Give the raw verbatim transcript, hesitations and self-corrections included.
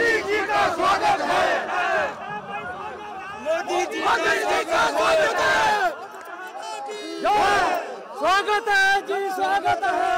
मोदी जी का स्वागत है, मोदी जी का स्वागत है, स्वागत है जी, स्वागत है।